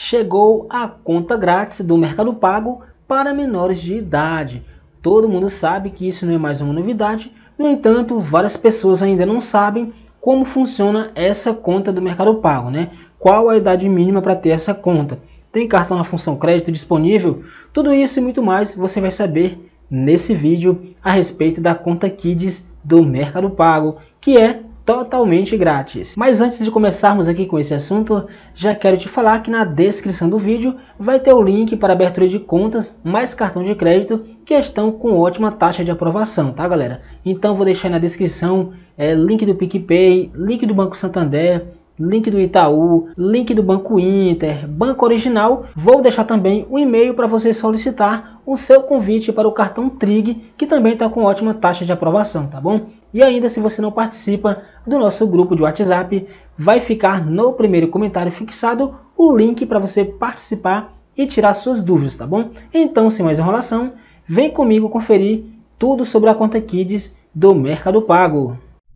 chegou a conta grátis do Mercado Pago para menores de idade. Todo mundo sabe que isso não é mais uma novidade, no entanto, várias pessoas ainda não sabem como funciona essa conta do Mercado Pago, né? Qual a idade mínima para ter essa conta? Tem cartão na função crédito disponível? Tudo isso e muito mais você vai saber nesse vídeo a respeito da conta Kids do Mercado Pago, que é totalmente grátis. Mas antes de começarmos aqui com esse assunto, já quero te falar que na descrição do vídeo vai ter o link para abertura de contas mais cartão de crédito que estão com ótima taxa de aprovação, tá galera? Então vou deixar aí na descrição link do PicPay, link do Banco Santander, link do Itaú, link do Banco Inter, Banco Original. Vou deixar também o e-mail para você solicitar o seu convite para o cartão Trig, que também está com ótima taxa de aprovação, tá bom? E ainda, se você não participa do nosso grupo de WhatsApp, vai ficar no primeiro comentário fixado o link para você participar e tirar suas dúvidas, tá bom? Então, sem mais enrolação, vem comigo conferir tudo sobre a conta Kids do Mercado Pago.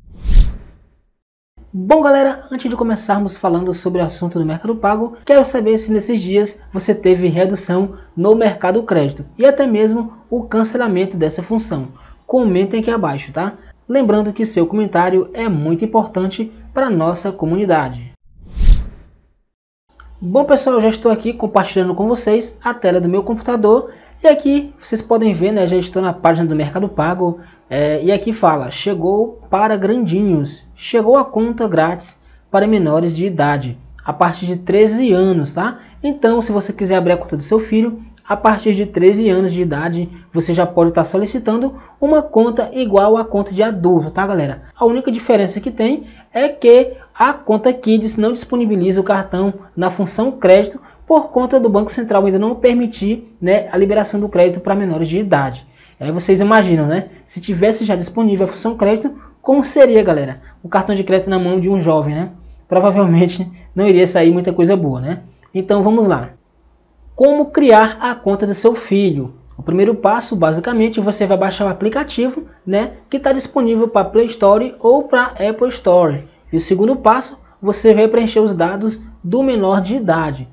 Bom galera, antes de começarmos falando sobre o assunto do Mercado Pago, quero saber se nesses dias você teve redução no Mercado Crédito e até mesmo o cancelamento dessa função. Comentem aqui abaixo, tá? Lembrando que seu comentário é muito importante para a nossa comunidade. Bom pessoal, já estou aqui compartilhando com vocês a tela do meu computador e aqui vocês podem ver, né, já estou na página do Mercado Pago e aqui fala, chegou para grandinhos, chegou a conta grátis para menores de idade, a partir de 13 anos, tá? Então se você quiser abrir a conta do seu filho, a partir de 13 anos de idade, você já pode estar solicitando uma conta igual à conta de adulto, tá galera? A única diferença que tem é que a conta Kids não disponibiliza o cartão na função crédito por conta do Banco Central ainda não permitir, né, a liberação do crédito para menores de idade. Aí vocês imaginam, né? Se tivesse já disponível a função crédito, como seria, galera? O cartão de crédito na mão de um jovem, né? Provavelmente não iria sair muita coisa boa, né? Então vamos lá. Como criar a conta do seu filho? O primeiro passo, basicamente, você vai baixar o aplicativo, né, que está disponível para Play Store ou para Apple Store. E o segundo passo, você vai preencher os dados do menor de idade.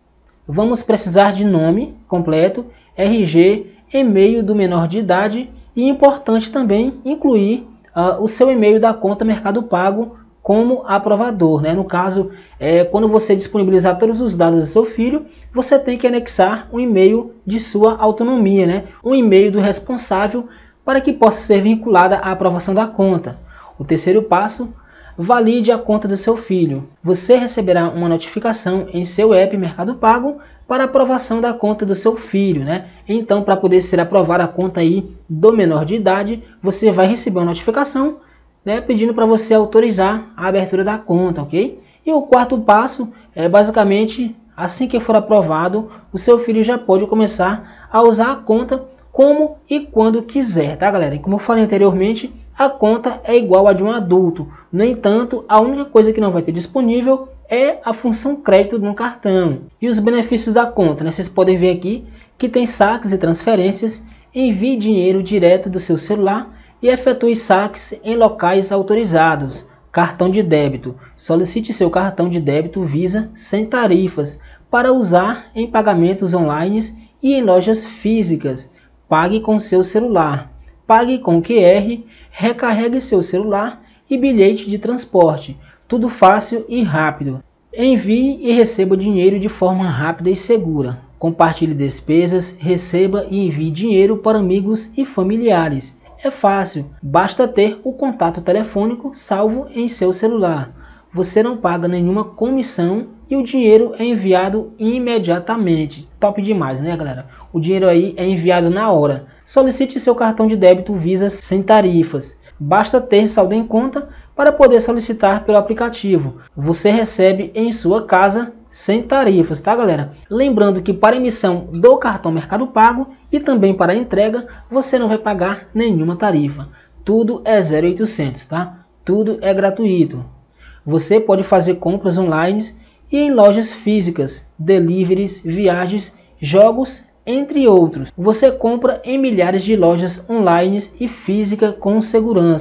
Vamos precisar de nome completo, RG, e-mail do menor de idade e importante também incluir o seu e-mail da conta Mercado Pago como aprovador, né? No caso, quando você disponibilizar todos os dados do seu filho, você tem que anexar um e-mail de sua autonomia, né? Um e-mail do responsável para que possa ser vinculada à aprovação da conta. O terceiro passo, valide a conta do seu filho. Você receberá uma notificação em seu app Mercado Pago para aprovação da conta do seu filho, né? Então, para poder ser aprovada a conta aí do menor de idade, você vai receber uma notificação, né, pedindo para você autorizar a abertura da conta, ok? E o quarto passo é basicamente, assim que for aprovado, o seu filho já pode começar a usar a conta como e quando quiser, tá galera? E como eu falei anteriormente, a conta é igual a de um adulto. No entanto, a única coisa que não vai ter disponível é a função crédito no cartão. E os benefícios da conta, né? Vocês podem ver aqui que tem saques e transferências, envie dinheiro direto do seu celular e efetue saques em locais autorizados. Cartão de débito. Solicite seu cartão de débito Visa sem tarifas para usar em pagamentos online e em lojas físicas. Pague com seu celular. Pague com QR, recarregue seu celular e bilhete de transporte. Tudo fácil e rápido. Envie e receba dinheiro de forma rápida e segura. Compartilhe despesas, receba e envie dinheiro para amigos e familiares. É fácil, basta ter o contato telefônico salvo em seu celular. Você não paga nenhuma comissão e o dinheiro é enviado imediatamente. Top demais, né galera? O dinheiro aí é enviado na hora. Solicite seu cartão de débito Visa sem tarifas. Basta ter saldo em conta para poder solicitar pelo aplicativo. Você recebe em sua casa sem tarifas, tá galera? Lembrando que para emissão do cartão Mercado Pago e também para entrega, você não vai pagar nenhuma tarifa. Tudo é 0800, tá? Tudo é gratuito. Você pode fazer compras online e em lojas físicas, deliveries, viagens, jogos, entre outros. Você compra em milhares de lojas online e física com segurança.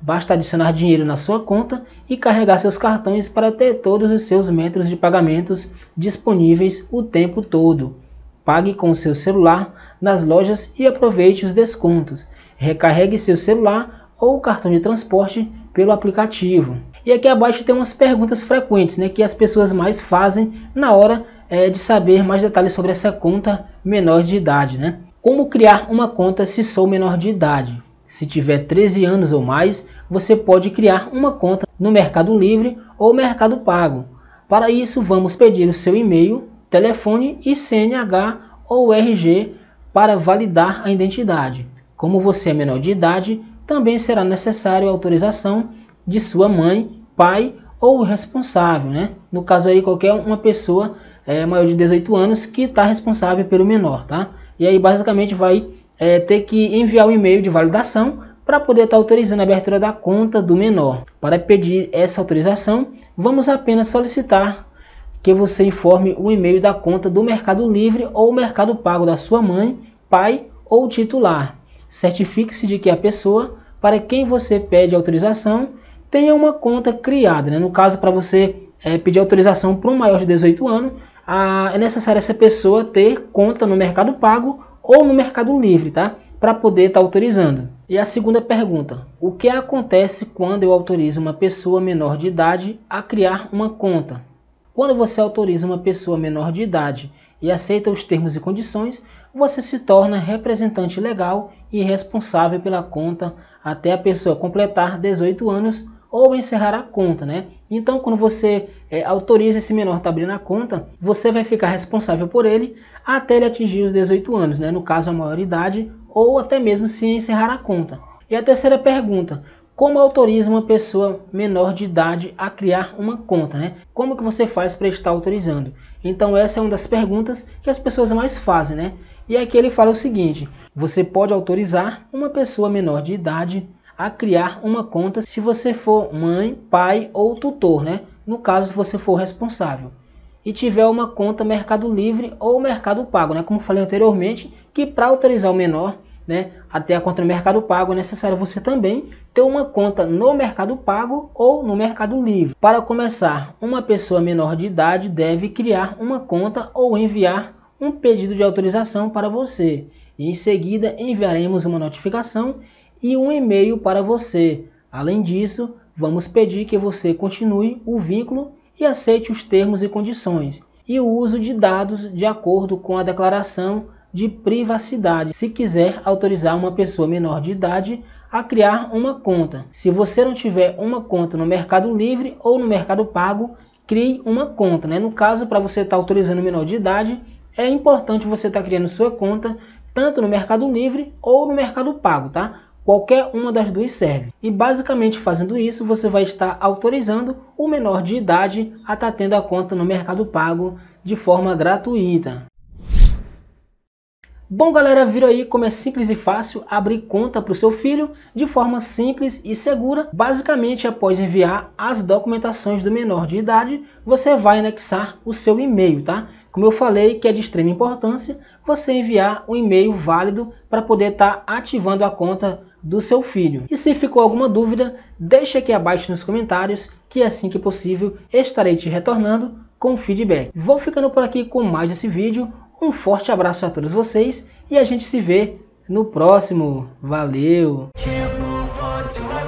Basta adicionar dinheiro na sua conta e carregar seus cartões para ter todos os seus métodos de pagamentos disponíveis o tempo todo. Pague com o seu celular nas lojas e aproveite os descontos. Recarregue seu celular ou cartão de transporte pelo aplicativo. E aqui abaixo tem umas perguntas frequentes, né, que as pessoas mais fazem na hora de saber mais detalhes sobre essa conta menor de idade, né? Como criar uma conta se sou menor de idade? Se tiver 13 anos ou mais, você pode criar uma conta no Mercado Livre ou Mercado Pago. Para isso, vamos pedir o seu e-mail, telefone e CNH ou RG para validar a identidade. Como você é menor de idade, também será necessário a autorização de sua mãe, pai ou o responsável, né? No caso aí, qualquer uma pessoa maior de 18 anos que está responsável pelo menor, tá? E aí basicamente vai ter que enviar um e-mail de validação para poder estar autorizando a abertura da conta do menor. Para pedir essa autorização, vamos apenas solicitar que você informe o e-mail da conta do Mercado Livre ou Mercado Pago da sua mãe, pai ou titular. Certifique-se de que a pessoa para quem você pede autorização tenha uma conta criada, né? No caso, para você pedir autorização para um maior de 18 anos, é necessário essa pessoa ter conta no Mercado Pago ou no Mercado Livre, tá? Para poder estar autorizando. E a segunda pergunta: o que acontece quando eu autorizo uma pessoa menor de idade a criar uma conta? Quando você autoriza uma pessoa menor de idade e aceita os termos e condições, você se torna representante legal e responsável pela conta até a pessoa completar 18 anos ou encerrar a conta, né? Então, quando você autoriza esse menor a estar abrindo a conta, você vai ficar responsável por ele até ele atingir os 18 anos, né? No caso, a maioridade, ou até mesmo se encerrar a conta. E a terceira pergunta: como autoriza uma pessoa menor de idade a criar uma conta, né? Como que você faz para estar autorizando? Então, essa é uma das perguntas que as pessoas mais fazem, né? E aqui ele fala o seguinte: você pode autorizar uma pessoa menor de idade a criar uma conta se você for mãe, pai ou tutor, né? No caso, se você for responsável e tiver uma conta Mercado Livre ou Mercado Pago, né? Como falei anteriormente, que para autorizar o menor, né, até a conta no Mercado Pago, é necessário você também ter uma conta no Mercado Pago ou no Mercado Livre. Para começar, uma pessoa menor de idade deve criar uma conta ou enviar um pedido de autorização para você. E em seguida enviaremos uma notificação e um e-mail para você. Além disso, vamos pedir que você continue o vínculo e aceite os termos e condições e o uso de dados de acordo com a declaração de privacidade, se quiser autorizar uma pessoa menor de idade a criar uma conta. Se você não tiver uma conta no Mercado Livre ou no Mercado Pago, crie uma conta, né? No caso, para você estar autorizando o menor de idade, é importante você estar criando sua conta tanto no Mercado Livre ou no Mercado Pago, tá? Qualquer uma das duas serve. E basicamente fazendo isso, você vai estar autorizando o menor de idade a estar tendo a conta no Mercado Pago de forma gratuita. Bom, galera, viram aí como é simples e fácil abrir conta para o seu filho de forma simples e segura. Basicamente, após enviar as documentações do menor de idade, você vai anexar o seu e-mail, tá? Como eu falei que é de extrema importância você enviar um e-mail válido para poder estar ativando a conta do seu filho. E se ficou alguma dúvida, deixa aqui abaixo nos comentários que assim que possível estarei te retornando com feedback. Vou ficando por aqui com mais esse vídeo. Um forte abraço a todos vocês e a gente se vê no próximo. Valeu!